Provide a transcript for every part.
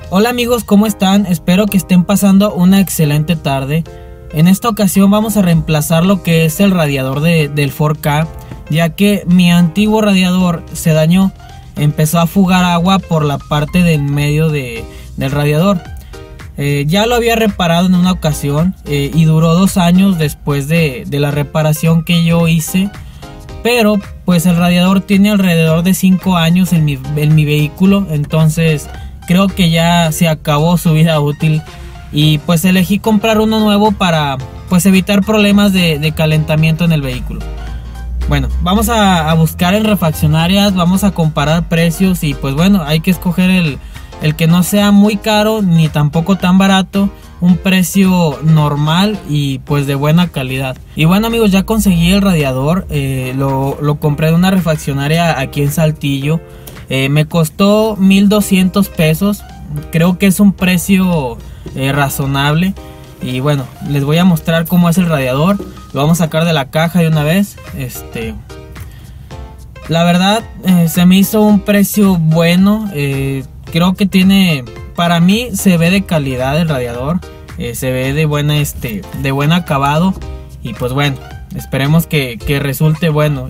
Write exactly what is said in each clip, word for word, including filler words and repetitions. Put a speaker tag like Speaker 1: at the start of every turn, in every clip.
Speaker 1: Hola amigos, ¿cómo están? Espero que estén pasando una excelente tarde. En esta ocasión vamos a reemplazar lo que es el radiador de, del Ford Ka, ya que mi antiguo radiador se dañó. Empezó a fugar agua por la parte del medio de, del radiador. Eh, ya lo había reparado en una ocasión eh, y duró dos años después de, de la reparación que yo hice. Pero pues el radiador tiene alrededor de cinco años en mi, en mi vehículo, entonces creo que ya se acabó su vida útil y pues elegí comprar uno nuevo para pues evitar problemas de, de calentamiento en el vehículo. Bueno, vamos a, a buscar en refaccionarias, vamos a comparar precios y pues bueno, hay que escoger el, el que no sea muy caro ni tampoco tan barato, un precio normal y pues de buena calidad. Y bueno amigos, ya conseguí el radiador, eh, lo, lo compré de una refaccionaria aquí en Saltillo. Eh, me costó mil doscientos pesos, creo que es un precio eh, razonable. Y bueno, les voy a mostrar cómo es el radiador. Lo vamos a sacar de la caja de una vez. Este, la verdad eh, se me hizo un precio bueno. eh, Creo que tiene, para mí se ve de calidad el radiador, eh, se ve de buena este, de buen acabado. Y pues bueno, esperemos que, que resulte bueno.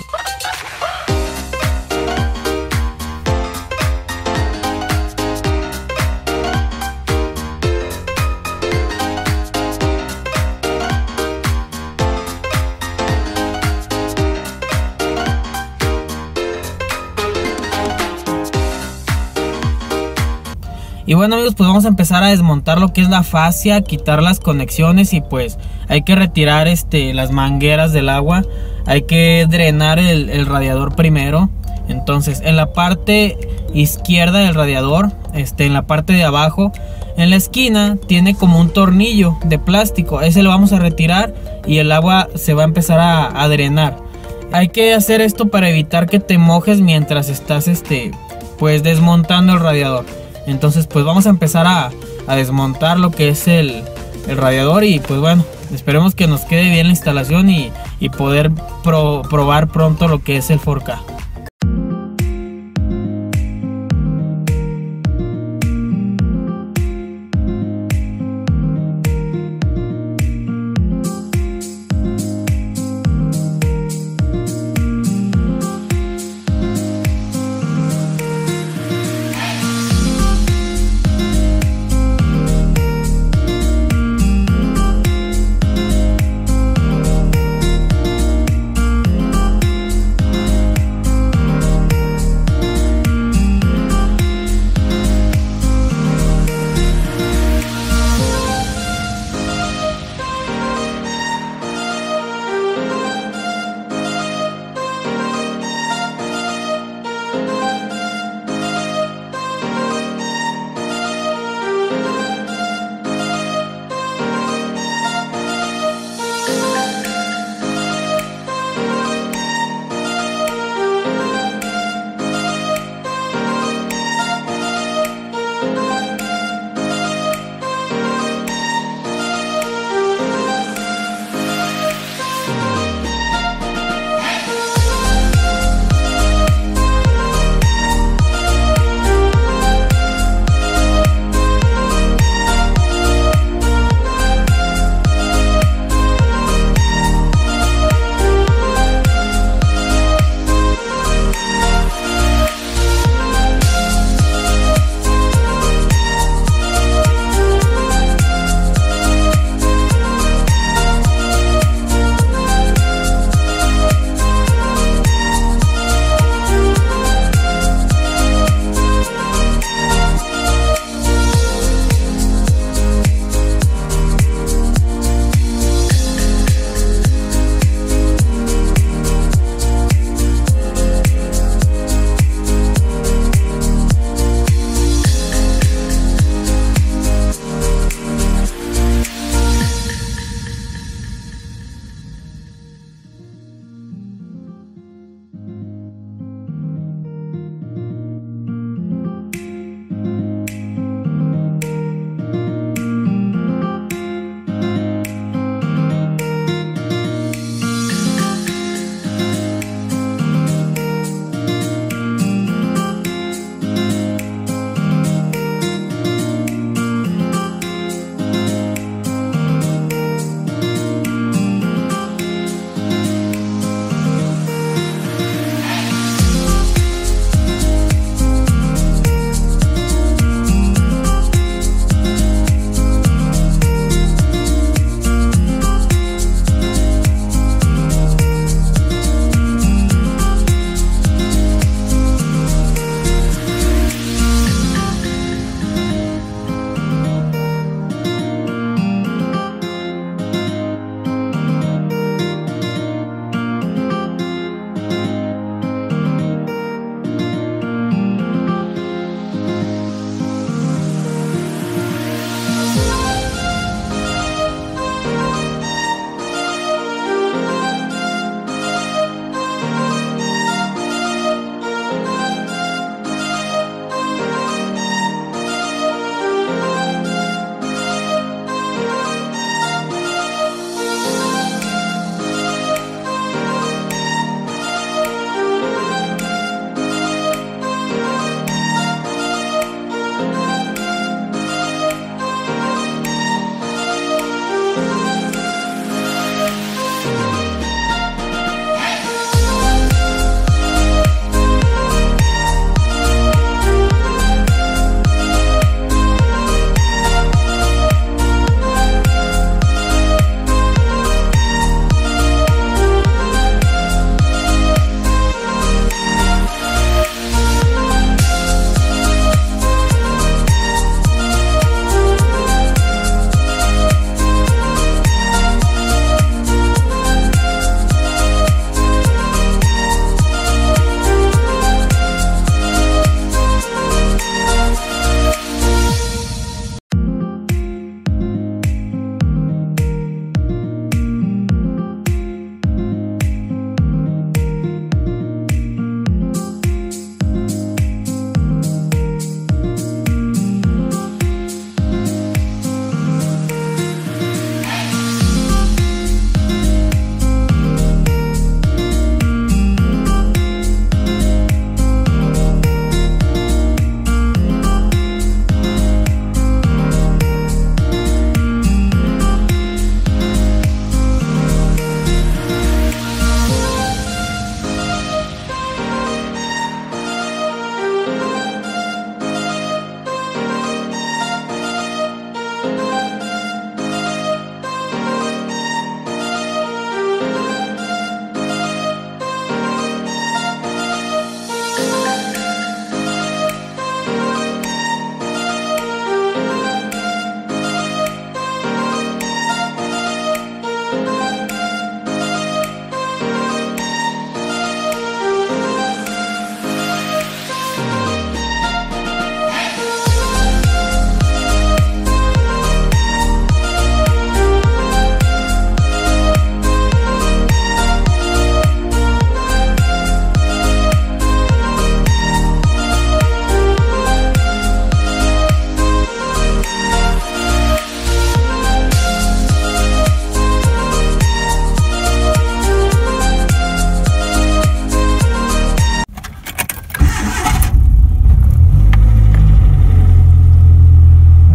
Speaker 1: Y bueno amigos, pues vamos a empezar a desmontar lo que es la fascia, quitar las conexiones y pues hay que retirar este, las mangueras del agua. Hay que drenar el, el radiador primero. Entonces en la parte izquierda del radiador, este, en la parte de abajo, en la esquina tiene como un tornillo de plástico. Ese lo vamos a retirar y el agua se va a empezar a, a drenar. Hay que hacer esto para evitar que te mojes mientras estás este, pues desmontando el radiador. Entonces pues vamos a empezar a, a desmontar lo que es el, el radiador y pues bueno, esperemos que nos quede bien la instalación y, y poder pro, probar pronto lo que es el Ford Ka.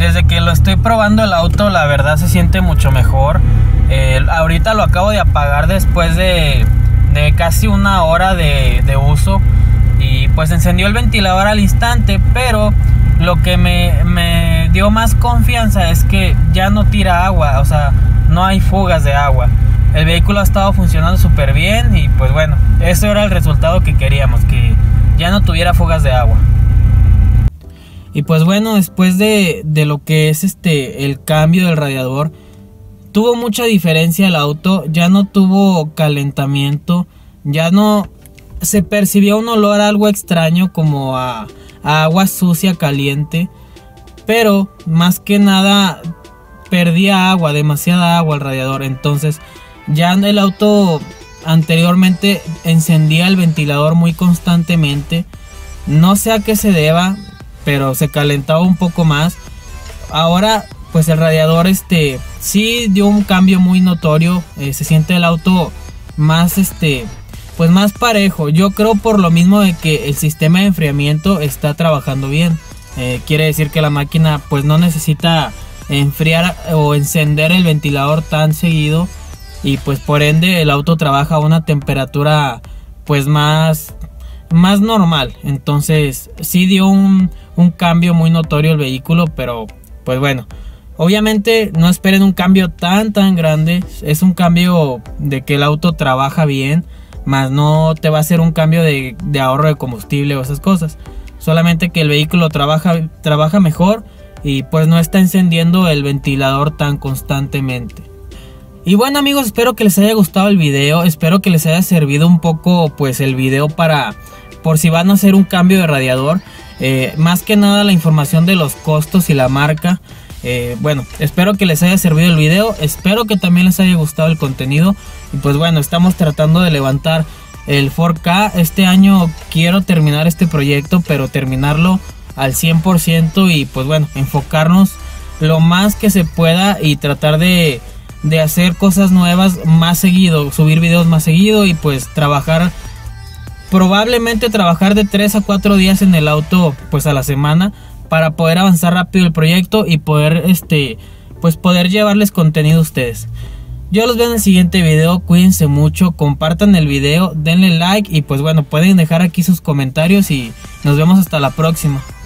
Speaker 1: desde que lo estoy probando el auto, la verdad se siente mucho mejor. Eh, ahorita lo acabo de apagar después de, de casi una hora de, de uso. Y pues encendió el ventilador al instante, pero lo que me, me dio más confianza es que ya no tira agua, o sea, no hay fugas de agua. El vehículo ha estado funcionando súper bien y pues bueno, eso era el resultado que queríamos, que ya no tuviera fugas de agua. Y pues bueno, después de, de lo que es este el cambio del radiador, tuvo mucha diferencia el auto, ya no tuvo calentamiento, ya no se percibió un olor algo extraño como a, a agua sucia caliente, pero más que nada perdía agua, demasiada agua el radiador. Entonces ya el auto anteriormente encendía el ventilador muy constantemente, no sé a qué se deba, pero se calentaba un poco más. Ahora pues el radiador este sí dio un cambio muy notorio, eh, se siente el auto más este pues más parejo. Yo creo por lo mismo de que el sistema de enfriamiento está trabajando bien. Eh, quiere decir que la máquina pues no necesita enfriar o encender el ventilador tan seguido, y pues por ende el auto trabaja a una temperatura pues más más normal. Entonces sí dio un, un cambio muy notorio el vehículo, pero pues bueno, obviamente no esperen un cambio tan tan grande. Es un cambio de que el auto trabaja bien, más no te va a hacer un cambio de, de ahorro de combustible o esas cosas. Solamente que el vehículo trabaja, trabaja mejor y pues no está encendiendo el ventilador tan constantemente. Y bueno amigos, espero que les haya gustado el video, espero que les haya servido un poco pues el video para por si van a hacer un cambio de radiador. Eh, más que nada la información de los costos y la marca. Eh, bueno, espero que les haya servido el video, espero que también les haya gustado el contenido. Y pues bueno, estamos tratando de levantar el Ford Ka. Este año quiero terminar este proyecto, pero terminarlo al cien por ciento y pues bueno, enfocarnos lo más que se pueda y tratar de, de hacer cosas nuevas más seguido, subir videos más seguido y pues trabajar, probablemente trabajar de tres a cuatro días en el auto pues a la semana, para poder avanzar rápido el proyecto y poder este pues poder llevarles contenido a ustedes. Yo los veo en el siguiente video, cuídense mucho, compartan el video, denle like y pues bueno, pueden dejar aquí sus comentarios y nos vemos hasta la próxima.